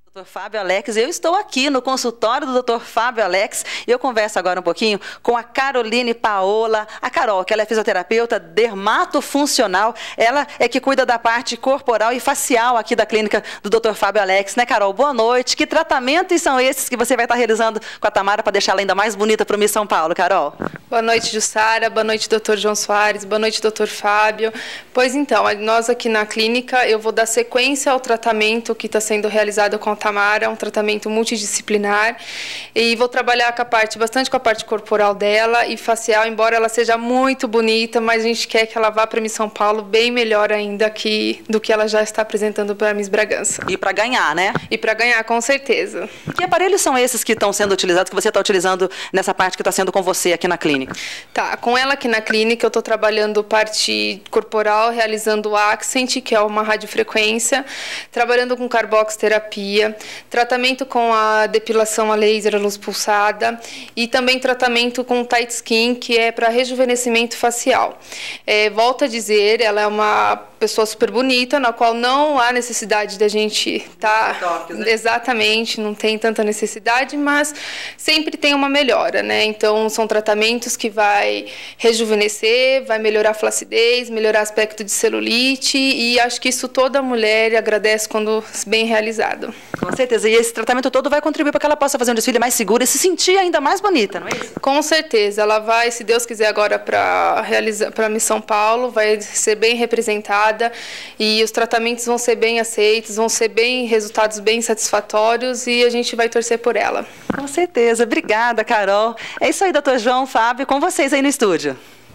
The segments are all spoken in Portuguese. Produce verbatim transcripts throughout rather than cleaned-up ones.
doutor Fábio Alex, eu estou aqui no consultório do doutor Fábio Alex e eu converso agora um pouquinho com a Caroline Paola, a Carol, que ela é fisioterapeuta dermatofuncional, ela é que cuida da parte corporal e facial aqui da clínica do doutor Fábio Alex, né, Carol? Boa noite, que tratamentos são esses que você vai estar realizando com a Tamara para deixar ela ainda mais bonita para o Miss São Paulo, Carol? Boa noite, Jussara, boa noite, doutor João Soares, boa noite, doutor Fábio. Pois então, nós aqui na clínica, eu vou dar sequência ao tratamento que está sendo realizado com a Tamara, um tratamento multidisciplinar, e vou trabalhar com a parte, bastante com a parte corporal dela e facial, embora ela seja muito bonita, mas a gente quer que ela vá para Miss São Paulo bem melhor ainda que, do que ela já está apresentando para a Miss Bragança. E para ganhar, né? E para ganhar, com certeza. Que aparelhos são esses que estão sendo utilizados, que você está utilizando nessa parte que está sendo com você aqui na clínica? Tá, com ela aqui na clínica eu estou trabalhando parte corporal, realizando o Accent, que é uma radiofrequência, trabalhando com carboxterapia, tratamento com a depilação a laser, a luz pulsada, e também tratamento com tight skin, que é para rejuvenescimento facial. É, volto a dizer, ela é uma pessoa super bonita, na qual não há necessidade da gente estar... Tá, né? Exatamente, não tem tanta necessidade, mas sempre tem uma melhora, né? Então, são tratamentos que vai rejuvenescer, vai melhorar a flacidez, melhorar aspecto de celulite, e acho que isso toda mulher agradece quando bem realizado. Com certeza, e esse tratamento todo vai contribuir para que ela possa fazer um desfile mais seguro e se sentir ainda mais bonita, não é isso? Com certeza, ela vai, se Deus quiser, agora para realizar para Miss São Paulo, vai ser bem representada e os tratamentos vão ser bem aceitos, vão ser bem resultados bem satisfatórios e a gente vai torcer por ela. Com certeza, obrigada, Carol. É isso aí, doutor João, Fábio, com vocês aí no estúdio.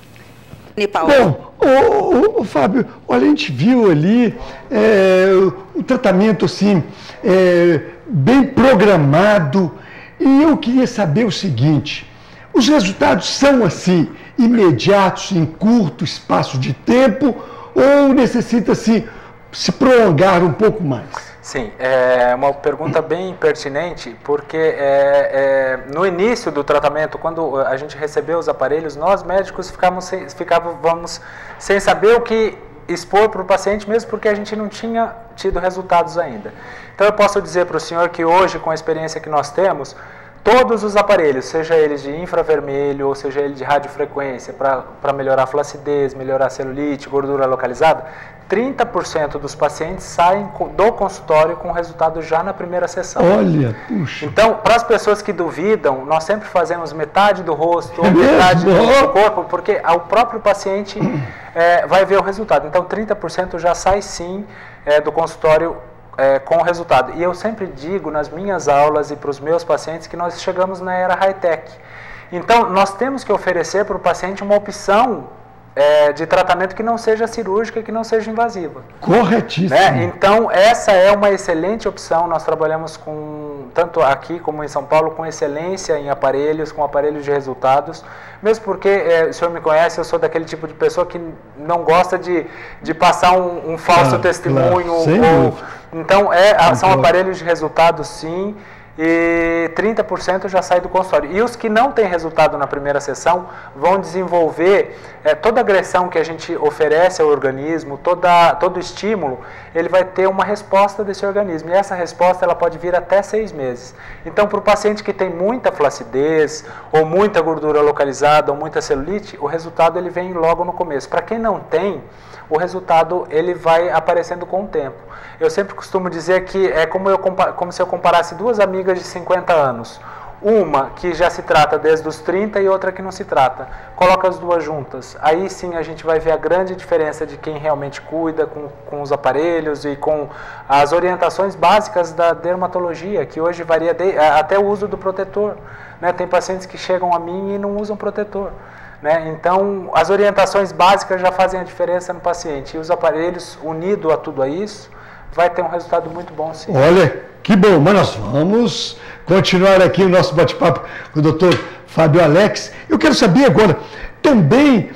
Bom, o, o, o Fábio, olha, a gente viu ali é, o, o tratamento assim, é, bem programado, e eu queria saber o seguinte: os resultados são assim, imediatos, em curto espaço de tempo, ou necessita-se se prolongar um pouco mais? Sim, é uma pergunta bem pertinente, porque é, é, no início do tratamento, quando a gente recebeu os aparelhos, nós médicos ficávamos sem, ficávamos sem saber o que expor para o paciente, mesmo porque a gente não tinha tido resultados ainda. Então eu posso dizer para o senhor que hoje, com a experiência que nós temos, todos os aparelhos, seja eles de infravermelho ou seja ele de radiofrequência, para melhorar a flacidez, melhorar a celulite, gordura localizada, trinta por cento dos pacientes saem do consultório com resultado já na primeira sessão. Olha, puxa. Então, para as pessoas que duvidam, nós sempre fazemos metade do rosto ou metade do corpo, porque o próprio paciente é, vai ver o resultado. Então, trinta por cento já sai sim é, do consultório É, com o resultado. E eu sempre digo nas minhas aulas e para os meus pacientes que nós chegamos na era high-tech. Então, nós temos que oferecer para o paciente uma opção é, de tratamento que não seja cirúrgica e que não seja invasiva. Corretíssimo. Né? Então, essa é uma excelente opção. Nós trabalhamos com, tanto aqui como em São Paulo, com excelência em aparelhos, com aparelhos de resultados. Mesmo porque, é, o senhor me conhece, eu sou daquele tipo de pessoa que não gosta de, de passar um, um falso ah, testemunho. Claro. Ou, então, é, são aparelhos de resultados, sim. E trinta por cento já sai do consultório. E os que não têm resultado na primeira sessão vão desenvolver é, toda a agressão que a gente oferece ao organismo, toda, todo estímulo, ele vai ter uma resposta desse organismo. E essa resposta ela pode vir até seis meses. Então, para o paciente que tem muita flacidez, ou muita gordura localizada, ou muita celulite, o resultado ele vem logo no começo. Para quem não tem, o resultado ele vai aparecendo com o tempo. Eu sempre costumo dizer que é como, eu, como se eu comparasse duas amigas de cinquenta anos. Uma que já se trata desde os trinta e outra que não se trata. Coloca as duas juntas. Aí sim a gente vai ver a grande diferença de quem realmente cuida com, com os aparelhos e com as orientações básicas da dermatologia, que hoje varia de, até o uso do protetor. Né? Tem pacientes que chegam a mim e não usam protetor. Né? Então, as orientações básicas já fazem a diferença no paciente. E os aparelhos, unido a tudo isso, vai ter um resultado muito bom, sim. Olha, que bom. Mas nós vamos continuar aqui o nosso bate-papo com o doutor Fábio Alex. Eu quero saber agora, também,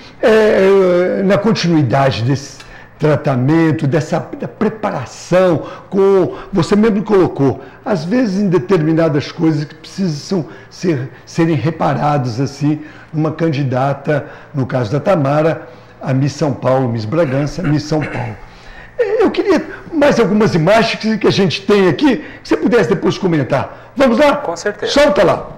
é, na continuidade desse tratamento, dessa da preparação, com, você mesmo colocou, às vezes em determinadas coisas que precisam ser, serem reparadas assim, numa candidata, no caso da Tamara, a Miss São Paulo, Miss Bragança, Miss São Paulo. Eu queria mais algumas imagens que, que a gente tem aqui, que você pudesse depois comentar. Vamos lá? Com certeza. Solta lá.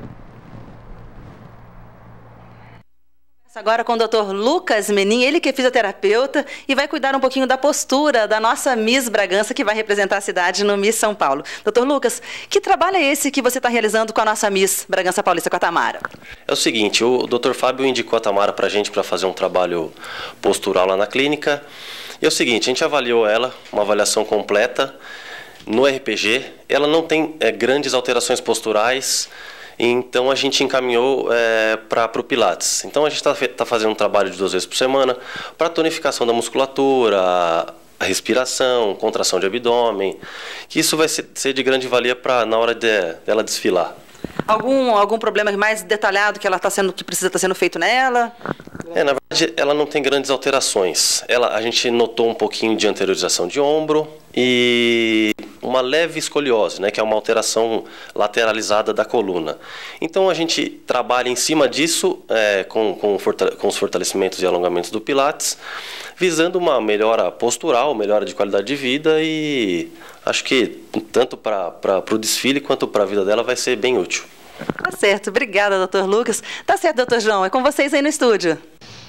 Agora com o doutor Lucas Menin, ele que é fisioterapeuta e vai cuidar um pouquinho da postura da nossa Miss Bragança, que vai representar a cidade no Miss São Paulo. doutor Lucas, que trabalho é esse que você está realizando com a nossa Miss Bragança Paulista, com a Tamara? É o seguinte, o doutor Fábio indicou a Tamara para a gente para fazer um trabalho postural lá na clínica. E é o seguinte, a gente avaliou ela, uma avaliação completa no R P G. Ela não tem é, grandes alterações posturais. Então a gente encaminhou é, para o Pilates. Então a gente está tá fazendo um trabalho de duas vezes por semana para tonificação da musculatura, a respiração, contração de abdômen, que isso vai ser, ser de grande valia para na hora de, dela desfilar. Algum, algum problema mais detalhado que ela tá sendo, que precisa estar sendo feito nela? É, na verdade, ela não tem grandes alterações. Ela, a gente notou um pouquinho de anteriorização de ombro e uma leve escoliose, né, que é uma alteração lateralizada da coluna. Então a gente trabalha em cima disso é, com, com, com os fortalecimentos e alongamentos do Pilates, visando uma melhora postural, melhora de qualidade de vida, e acho que tanto para o desfile quanto para a vida dela vai ser bem útil. Tá certo, obrigada, doutor Lucas. Tá certo, doutor João, é com vocês aí no estúdio.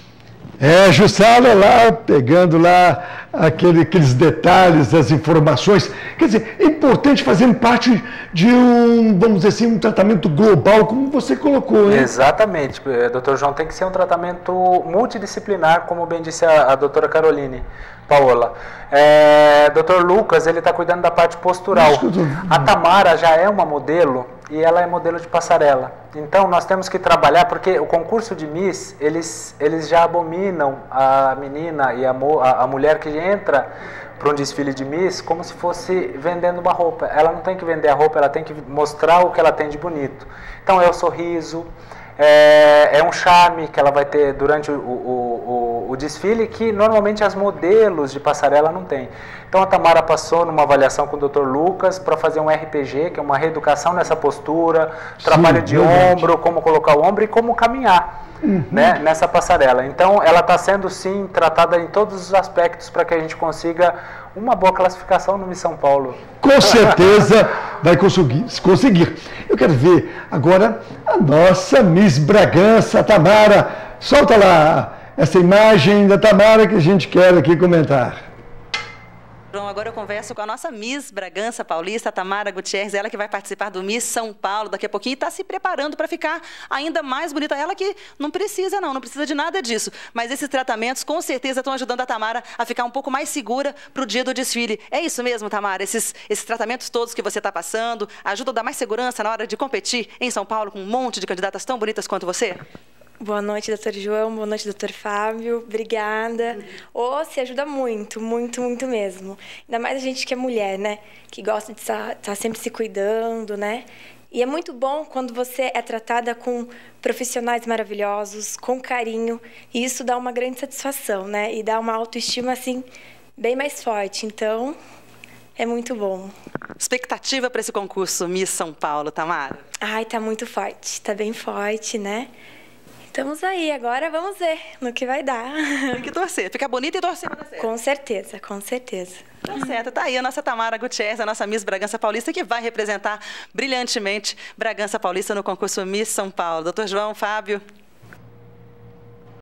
É, Jussala lá, pegando lá aquele, aqueles detalhes, as informações. Quer dizer, é importante fazendo parte de um, vamos dizer assim, um tratamento global, como você colocou, hein? Exatamente. doutor João, tem que ser um tratamento multidisciplinar, como bem disse a, a doutora Caroline Paola. É, doutor Lucas, ele está cuidando da parte postural. A Tamara já é uma modelo e ela é modelo de passarela. Então, nós temos que trabalhar, porque o concurso de Miss, eles, eles já abominam a menina e a, a, a mulher que entra para um desfile de Miss como se fosse vendendo uma roupa. Ela não tem que vender a roupa, ela tem que mostrar o que ela tem de bonito. Então, é o sorriso, é, é um charme que ela vai ter durante o, o, o, o desfile, que normalmente as modelos de passarela não têm. Então a Tamara passou numa avaliação com o doutor Lucas para fazer um R P G, que é uma reeducação nessa postura, trabalho Sim, de verdade. ombro, como colocar o ombro e como caminhar uhum. né, nessa passarela. Então ela está sendo sim tratada em todos os aspectos para que a gente consiga uma boa classificação no Miss São Paulo. Com certeza vai conseguir, conseguir. Eu quero ver agora a nossa Miss Bragança, Tamara. Solta lá essa imagem da Tamara que a gente quer aqui comentar. João, agora eu converso com a nossa Miss Bragança Paulista, Tamara Gutierrez, ela que vai participar do Miss São Paulo daqui a pouquinho e está se preparando para ficar ainda mais bonita. Ela que não precisa não, não precisa de nada disso, mas esses tratamentos com certeza estão ajudando a Tamara a ficar um pouco mais segura para o dia do desfile. É isso mesmo, Tamara? Esses, esses tratamentos todos que você está passando ajudam a dar mais segurança na hora de competir em São Paulo com um monte de candidatas tão bonitas quanto você? Boa noite, doutor João. Boa noite, doutor Fábio. Obrigada. Ô, se ajuda muito, muito, muito mesmo. Ainda mais a gente que é mulher, né? Que gosta de estar, estar sempre se cuidando, né? E é muito bom quando você é tratada com profissionais maravilhosos, com carinho. E isso dá uma grande satisfação, né? E dá uma autoestima, assim, bem mais forte. Então, é muito bom. Expectativa para esse concurso Miss São Paulo, Tamara? Ai, tá muito forte. Tá bem forte, né? Estamos aí, agora vamos ver no que vai dar. Tem que torcer, ficar bonita e torcer para dar certo. Com certeza, com certeza. Tá certo, tá aí a nossa Tamara Gutierrez, a nossa Miss Bragança Paulista, que vai representar brilhantemente Bragança Paulista no concurso Miss São Paulo. doutor João, Fábio.